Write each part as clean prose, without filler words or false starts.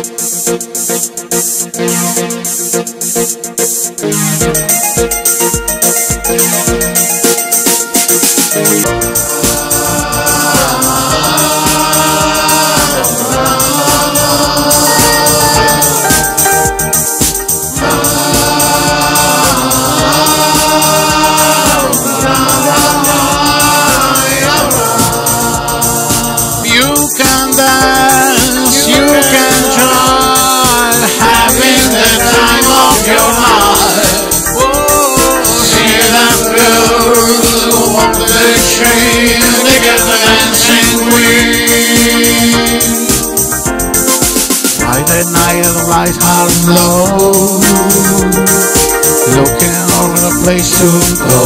Friday night the lights are low, looking over the place to go.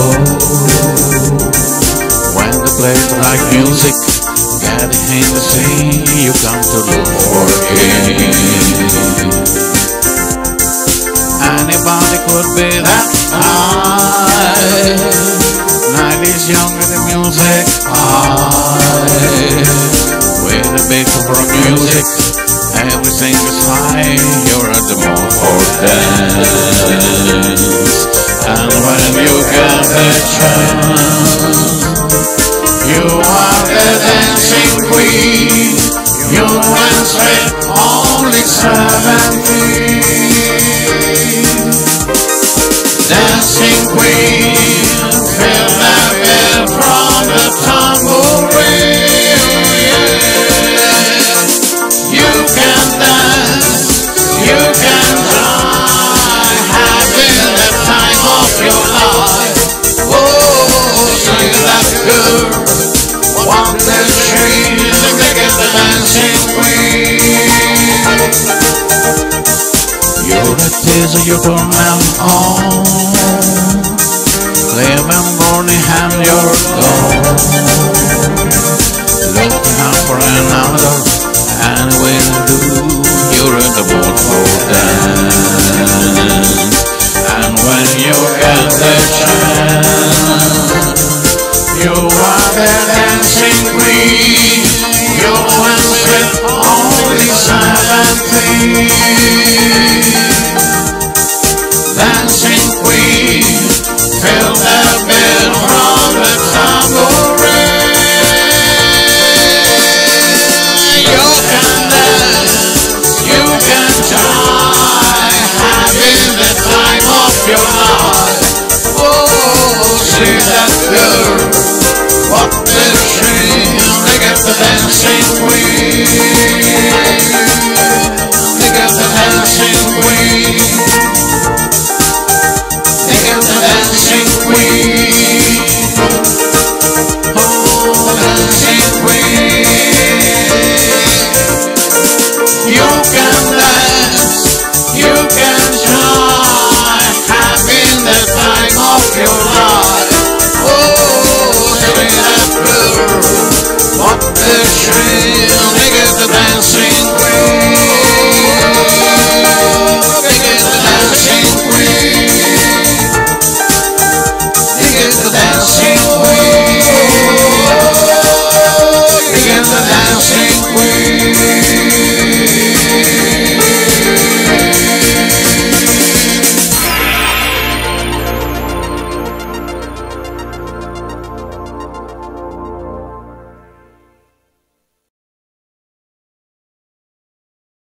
When the place like music, getting in the scene, you come to look for it. Anybody could be that high. Night is young and the music high. With a big rock music, everything is fine. You're at the mood for dance. And when you get the chance, you are the dancing queen. You dance with only 17. Dancing queen, feel the beat from the tambourine. You can dance, you can joy, having the time of your life. Oh, sing that girl, want the she's the biggest dancing queen. You're a teaser, you turn them on. Live and burning hand your door. Looking out for another, and we'll do